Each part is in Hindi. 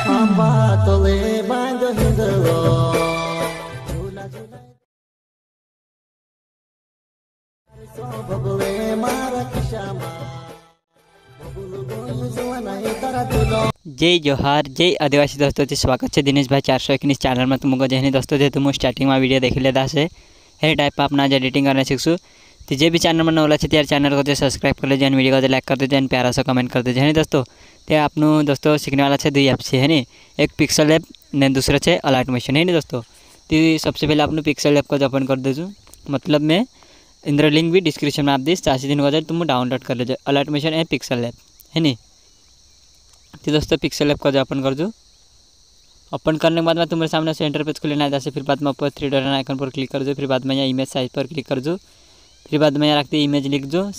Hamba tole bando hindelo so bobule mara kishama bobulu goyu juana itara tulo। जय जोहार जय आदिवासी दोस्तों स्वागत है दिनेश भाई 419 चैनल में तुमको जैसे दोस्तों जे तुम स्टार्टिंग में वीडियो देख लेता से हे टाइप अपना आज एडिटिंग करना सीखसु तो जे भी चैनल में नवला है चैनल को सब्सक्राइब कर लीजिए वीडियो को लाइक कर दीजिए प्यारा सा कमेंट कर दीजिए दोस्तों। तो आपनो दोस्तों सीखने वाला है 2 ऐप से है नी, एक पिक्सल ऐप ने दूसरा है अलाइटमेशन है नी दोस्तों। तो सबसे पहले आपने पिक्सल ऐप को ओपन कर दीजिए, मतलब मैं इंद्र लिंक भी डिस्क्रिप्शन में आप दीजिए 4 दिन हो जाए तुम डाउनलोड कर लीजिए अलाइटमेशन है पिक्सल ऐप है नी। तो दोस्तों पिक्सल ऐप को ओपन कर दो। ओपन करने के बाद में तुम्हारे सामने से इंटरफेस खुलेना है, जैसे फिर बाद में ऊपर 3 डॉट आइकन पर क्लिक कर दो, फिर बाद में यहाँ इमेज साइज पर क्लिक कर दो, फिर बाद में यहाँ रखते इमेज लिख दो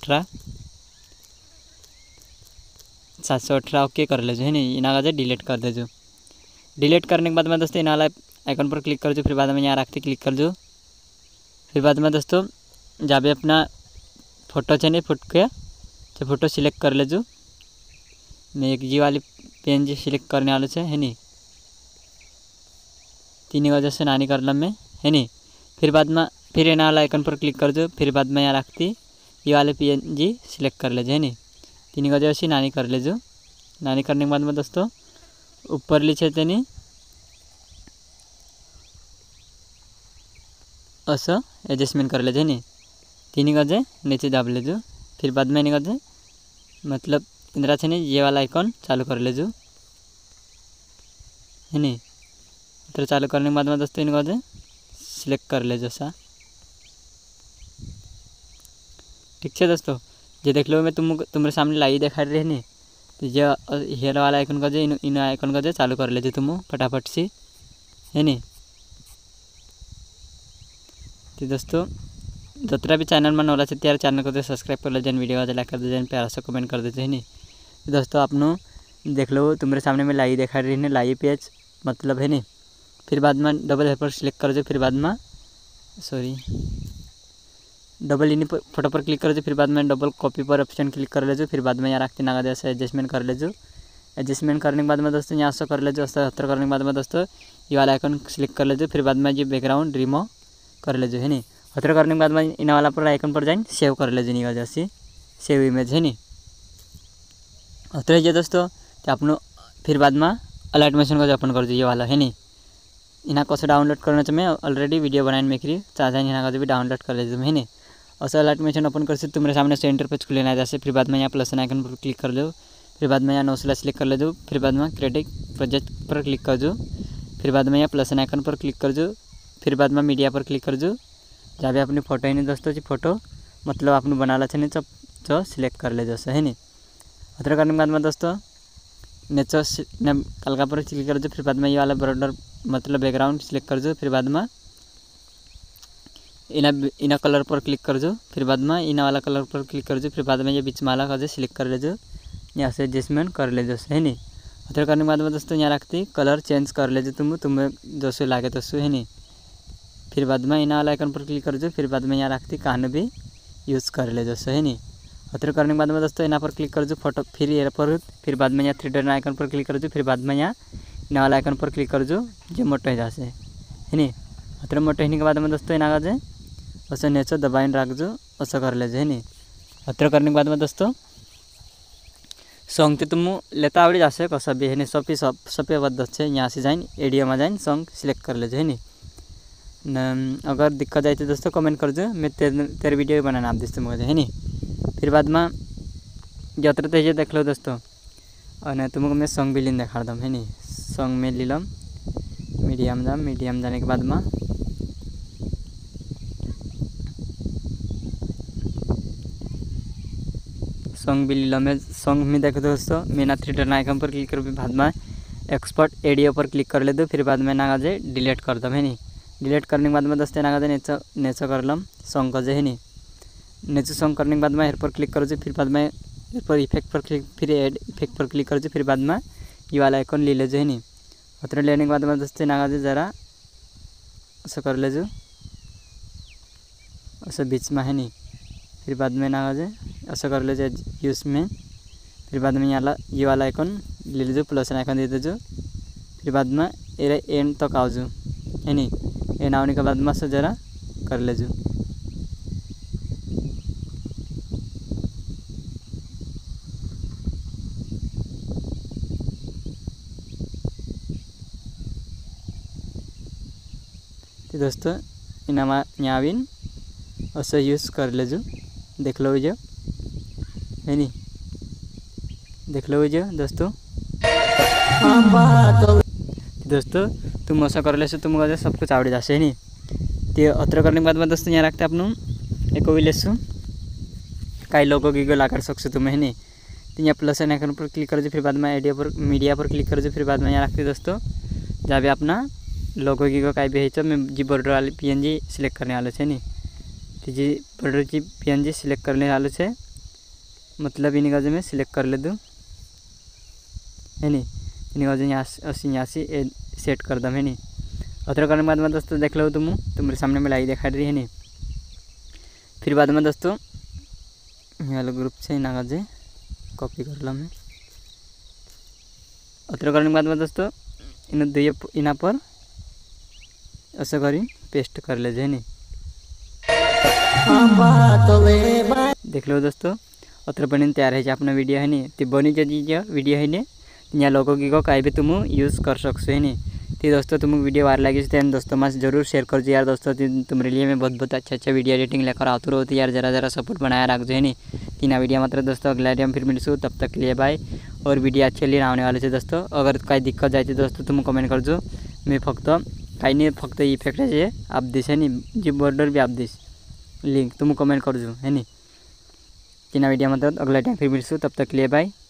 718 ओके कर ले जो है नहीं, इना का डिलीट कर दे जो। डिलीट करने के बाद में दोस्तों इना आइकन पर क्लिक कर दो, फिर बाद में यहाँ रखते क्लिक कर दो, फिर बाद में दोस्तों जब भी अपना फोटो चाहिए फोटो सिलेक्ट कर ले जो। मैं एक जी वाली पेन जी सिलेक्ट करने वाले है नहीं, 3 वजह से नानी कर लम मैं है नहीं। फिर बाद में फिर एना वाला आइकन पर क्लिक कर दो, फिर बाद में यहाँ रखती ये वाले पेन जी सिलेक्ट कर ले है नहीं, 3 वजह से नानी कर ले जो। नानी करने के बाद में दोस्तों ऊपर लीचे तेनी ऐसा एडजस्टमेंट कर ले है नहीं, 3 गजे नीचे दाब ले जो। फिर बाद में नहीं गजे मतलब इंदिरा से नहीं ये वाला आइकन चालू कर ले जो है नहीं। तो चालू करने के बाद में दोस्तों इनको जो सिलेक्ट कर ले जैसा ठीक है दोस्तों। जो देख लो मैं तुम्हारे सामने लाई दिखा रही नहीं, तो ये हेयर वाला आइकन का जो इन आइकन का जो चालू कर ले तुम फटाफट से है नहीं। तो दोस्तों जितना भी चैनल में नौला है चैनल को सब्सक्राइब कर लीजिए, वीडियो को लाइक कर दीजिए, प्यारा सा कमेंट कर दीजिए है नहीं। तो दोस्तों आपनो देख लो तुम्हारे सामने में लाई दिखा रही है लाई पेज मतलब है नहीं। फिर बाद में डबल हेयर पर सिलेक्ट कर दो, फिर बाद में डबल इन फोटो पर क्लिक कर दो, फिर बाद में डबल कॉपी पर ऑप्शन क्लिक कर ले जो। फिर बाद में यहाँ रखते ना जैसे एडजस्टमेंट कर ले जो। एडजस्टमेंट करने के बाद में दोस्तों यहाँ से कर ले जो, 70 करने के बाद में दोस्तों ये वाला आइकन सिलेक्ट कर ले जो। फिर बाद में ये बैकग्राउंड रिमूव कर ले जो है नहीं। 70 करने के बाद में इन वाला पर आइकन पर जाए सेव कर ले जो नहीं जैसे सेव इमेज है नहीं। ये दोस्तों तो आपनो फिर बाद में अलाइटमेशन को ओपन कर दीजिए वाला है नहीं। इना को डाउनलोड करना चाहिए, मैं ऑलरेडी वीडियो बनाने में करी चाहता है इना का भी डाउनलोड कर लीजिए है नहीं। और अलाइटमेशन ओपन कर तुम्हारे सामने से इंटरफेस खुलेना है, जैसे फिर बाद में यहाँ प्लस आइकन पर क्लिक कर लो, फिर बाद में यहाँ नोसला सिलेक्ट कर ले दो, फिर बाद में क्रिएटिव प्रोजेक्ट पर क्लिक कर दो, फिर बाद में यहाँ प्लस आइकन पर क्लिक कर दो, फिर बाद में मीडिया पर क्लिक कर दो। जब भी अपनी फोटो है नहीं दोस्तों जी फोटो मतलब आपने बनाला नहीं जो सिलेक्ट कर ले जैसे है नहीं। अतर करने के बाद में दोस्तों नेचर ने कलका पर क्लिक कर दो, फिर बाद में ये वाला बॉर्डर मतलब बैकग्राउंड सिलेक्ट कर दो, फिर बाद में इना कलर पर क्लिक कर दो, फिर बाद में इना वाला कलर पर क्लिक कर दो, फिर बाद में ये बीच माला का जो सिलेक्ट कर ले जो, यहाँ से एडजस्टमेंट कर ले जो है नहीं। अतर करने के बाद में दोस्तों यहाँ रखती कलर चेंज कर ले जो तुम्हें जो सो लागे तो है नहीं। फिर बाद में इना वाला आइकन पर क्लिक कर दो, फिर बाद में यहाँ रखती कान भी यूज़ कर ले जो है नहीं। अतर करने के बाद में दोस्तों यहाँ पर क्लिक कर दो फोटो, फिर ये पर फिर बाद में यहाँ 3 डॉट आइकन पर क्लिक कर दो, फिर बाद में यहाँ इना वाला आइकन पर क्लिक कर दो जो मोटो है जैसे है नहीं। अतर मोटो होने के बाद में दोस्तों इना का ऐसा नेचो दबाइन रख जो ऐसा कर ले है नहीं। अतर करने के बाद में दोस्तों सॉन्ग तो तुम लेता आवड़ी जासे कसा भी है नहीं, सभी बद है यहाँ से जाइन एडियो में जाइन सॉन्ग सिलेक्ट कर ले है नहीं। अगर दिक्कत जाए तो दोस्तों कमेंट कर दो, मैं तेरे वीडियो बनाना आप दोस्तों मुझे है नहीं। फिर बाद में जत्र तो ये देख लो दोस्तों और तुमको मैं सॉन्ग भी लिन देखा दम है नहीं। सॉन्ग में ले लम मीडियम जाने के बाद में सॉन्ग भी ले लम मैं सॉन्ग में देखो दोस्तों मैं ना 3 डॉट आइकन पर क्लिक कर बाद में एक्सपोर्ट एडियो पर क्लिक कर ले दो, फिर बाद में ना जे डिलीट कर दम है नहीं। डिलीट करने के बाद में दोस्तों ना नेचो कर लम सॉन्ग का जो है नहीं। नेचो सॉन्ग करने के बाद में हेयर पर क्लिक कर दो, फिर बाद में हेयर पर इफेक्ट पर क्लिक फिर एड इफेक्ट पर क्लिक कर दो, फिर बाद में ये वाला आइकन ले ले जो है नहीं। उतना लेने के बाद में दोस्तों ना ज़रा ऐसा कर ले जो ऐसा बीच में है नहीं। फिर बाद में ना ऐसा कर ले यूज़ में फिर बाद में ये वाला आइकन ले लीजिए, प्लस आइकन दे दीजिए। फिर बाद में ये एंड तक आओ जो है नी, एंड आने के बाद में से जरा कर ले जो। तो दोस्तों इनामा यहाँ भी ऐसे यूज़ कर ले जो, देख लो जो है नी, देख लो जो दोस्तों। दोस्तों तुम ऐसा कर ले तुमको सब कुछ आवड़ी जासे है नी। तो अत्र करने के बाद में दोस्तों यहाँ रखते आपनो एक भी लेसु कई लोगों की ला कर सकते तुम है नी। तो यहाँ प्लस आइकन पर क्लिक कर दो, फिर बाद में आइडिया पर मीडिया पर क्लिक कर दो। फिर बाद में यहाँ रखते दोस्तों जहाँ भी अपना लोगो की कहीं भी है मैं जी बॉर्डर वाली PNG सिलेक्ट करने वाले है नी। तो जी बॉर्डर की PNG सिलेक्ट करने वाले है, मतलब इन गज में सिलेक्ट कर ले दूँ है नी। इन गज यहाँ से सेट कर दम है नी। अतर करने के बाद में दोस्तों देख लो तुम्हारे सामने में लाई दिखा रही है नी। फिर बाद में दोस्तों वाला ग्रुप से इन गजे कॉपी कर ला मैं। अतर करने के बाद में दोस्तों इन दुई इना पर ऐसा करी पेस्ट कर ले है नी। देख लो दोस्तों अत्र बनी तैयार है अपना वीडियो है नी। तो बनी जो वीडियो है नी यहाँ लोगों की कहीं भी तुम यूज़ कर सकते है नी। तो दोस्तों तुमको वीडियो वार लगी तो दोस्तों मैं जरूर शेयर कर जो यार दोस्तों। तुम्हारे लिए मैं बहुत अच्छा वीडियो एडिटिंग लेकर आते रहो, तो यार जरा सपोर्ट बनाया रख जो है नी। तीन वीडियो मात्र दोस्तों अगला वीडियो में फिर मिलूँ, तब तक के लिए बाय। और वीडियो अच्छे लिए आने वाले थे दोस्तों। अगर कहीं दिक्कत जाए तो दोस्तों तुम कमेंट कर जो, मैं फक्त कहीं नहीं फक्त इफेक्ट है आप दिस है नी, जी बॉर्डर भी आप दिस लिंक तुम कमेंट कर जो है नी। तीन वीडियो मतलब अगला टाइम फिर मिलूँ, तब तक के लिए बाय।